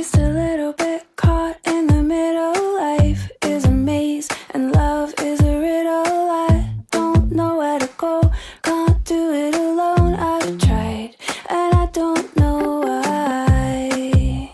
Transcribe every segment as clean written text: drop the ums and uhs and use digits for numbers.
just a little bit caught in the middle. Life is a maze and love is a riddle. I don't know where to go, can't do it alone. I've tried and I don't know why.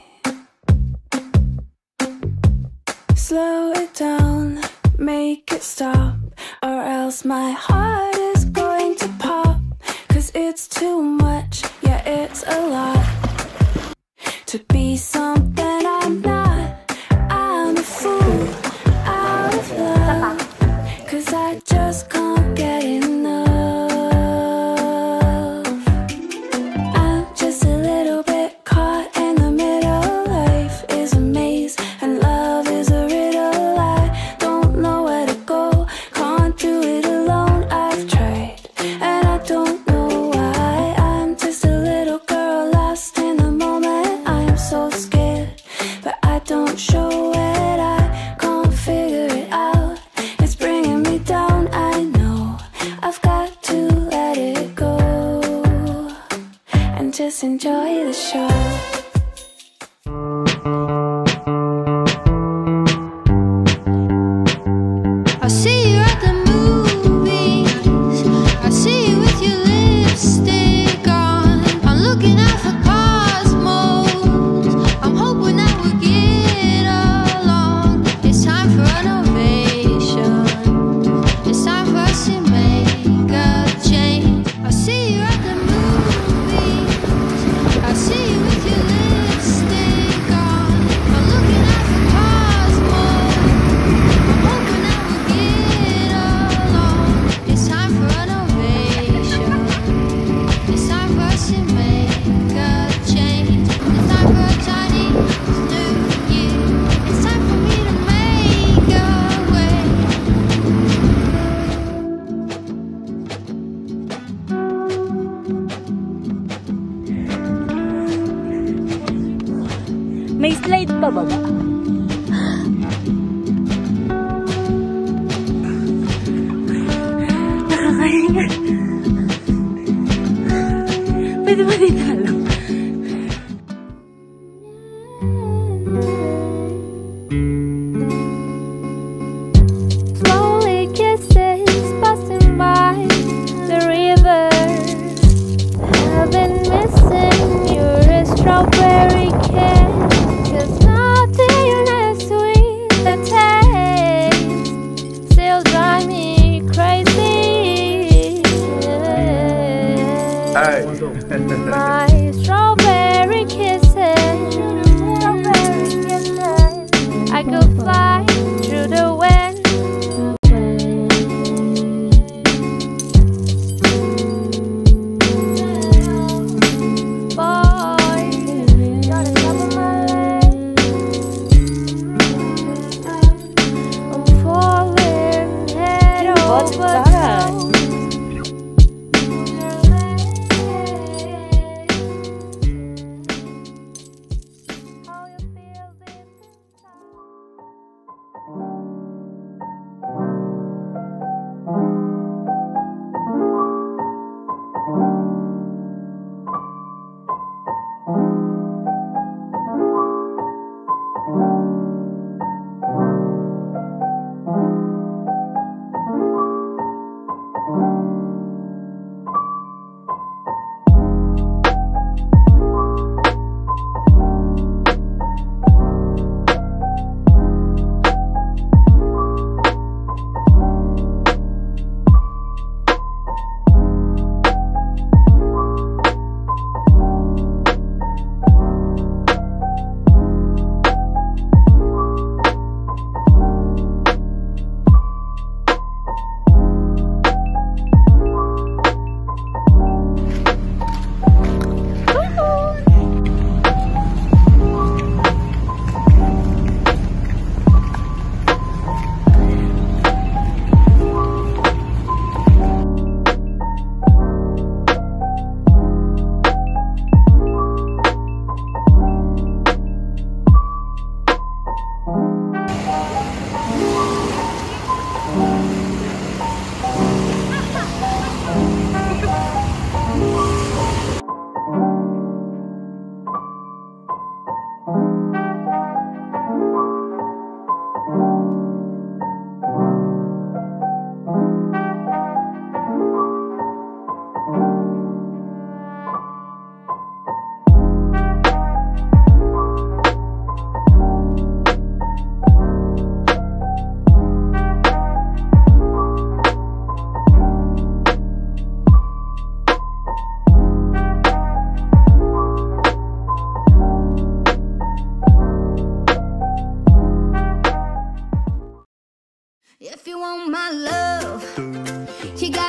Slow it down, make it stop, or else my heart is going to pop. 'Cause it's too much, yeah, it's a lot to be something I'm not. I'm a fool out of love, 'cause I just can't get enough. I'm just a little bit caught in the middle. Life is a maze and love is a riddle. I don't know where to go, can't do it alone. I've tried and I don't know why. I'm just a little girl lost in the moment. I'm so scared, but I don't show it. I can't figure it out, it's bringing me down. I know I've got to let it go and just enjoy the show. I see you at the movies, I see you with your lipstick on. I'm looking out for cosmos, I'm hoping that we'll get along. It's time for renovation, it's time for us to make a change. I see you at the movies, I see you with your lipstick on. I'm looking out for cosmos, I'm hoping that we'll get along. It's time for renovation, it's time for us to make a change. It's time for a Chinese New Year, it's time for me to make a way. May slide pa baba. Nakakahinga. Pwede ba dito na lang? Slowly kisses passing by the river. I've been missing your strawberry kiss. 'Cause nothing as sweet the taste still drive me crazy. Hey. My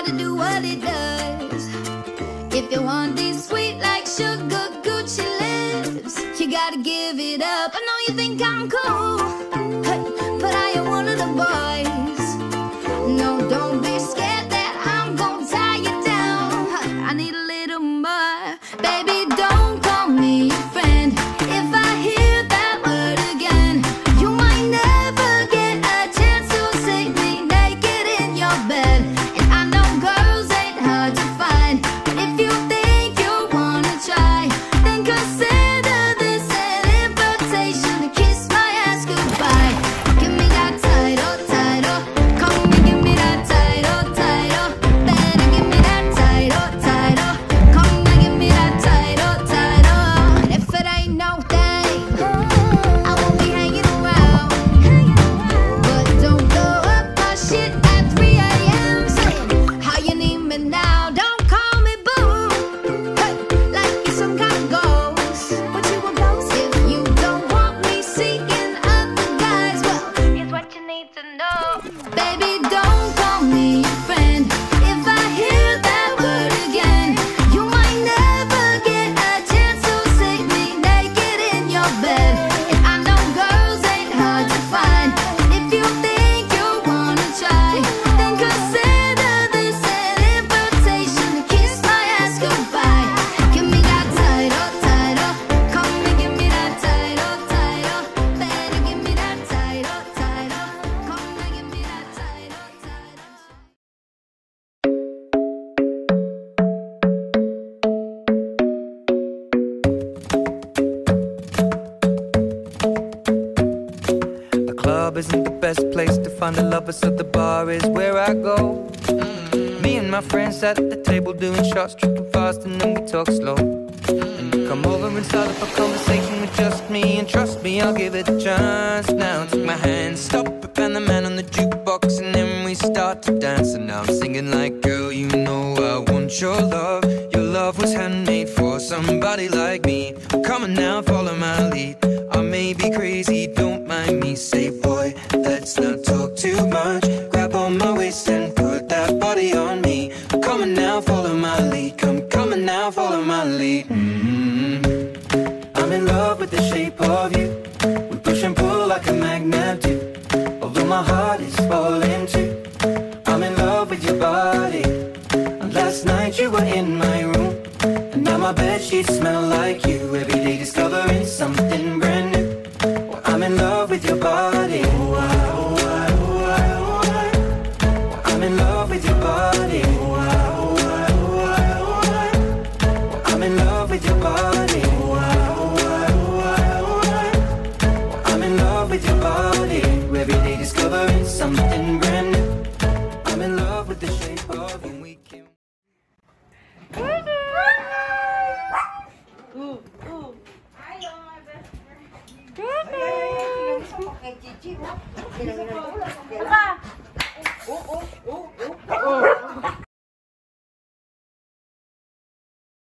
gotta do what it does. If you want these sweet like sugar Gucci lips, you gotta give it up. I know you think I'm cool, but I am one of the boys. No, don't be scared that I'm gonna tie you down. I need a little more. Baby, don't call me your friend. If I hear that word again, you might never get a chance to see me naked in your bed. And I know girls ain't hard to find, but if you think you wanna try, then consider this an invitation to kiss my ass goodbye. Give me that title, title. Come and give me that title, title. Better give me that title, title. Come and give me that title, title. And if it ain't no thing, I won't be hanging around. But don't blow up my shit at 3 a.m. saying how you need me now. Don't call me boo, like you're some kind of ghost. But you a ghost if you don't want me seeking other guys. Well, here's what you need to know. Baby, don't call me your friend. If I hear that word again, you might never get a chance to see me naked in your bed. And I know girls ain't hard to find, and if you think you wanna try, then consider this an invitation to kiss my ass goodbye. Give me that title, title. Come and give me that title, title. Better give me that title, title. Come and give me that title, title. The club isn't the best place to find a lover, so the bar is where I go. Me and my friends sat at the table doing shots, tripping fast, and then we talk slow. And you come over and start up a conversation with just me, and trust me, I'll give it a chance. Now take my hand, stop it, and the man on the jukebox, and then we start to dance. And now I'm singing like, girl, you know I want your love. Your love was handmade for somebody like me. Come on now, follow my lead. I may be crazy, don't mind me. Say, boy, let's not talk too much. Grab on my waist and put that body on me. Come on now, follow my lead. Come on now, follow my lead. I'm in love with the shape of you. We push and pull like a magnet do. Although my heart is falling too. I'm in love with your body. And last night you were in my room, and now my bedsheets smell like you. Every day discovering something brand new. Well, I'm in love with your body. Oh, I, oh, I, oh, I, oh, I. Well, I'm in love with your body. Oh, I, oh, I, oh, I, oh, I. Well, I'm in love with your body. Oh, I, oh, I, oh, I, oh, I. Well, I'm in love with your body. Every day discovering something brand new. I'm in love with the shape of you. We can... Baka!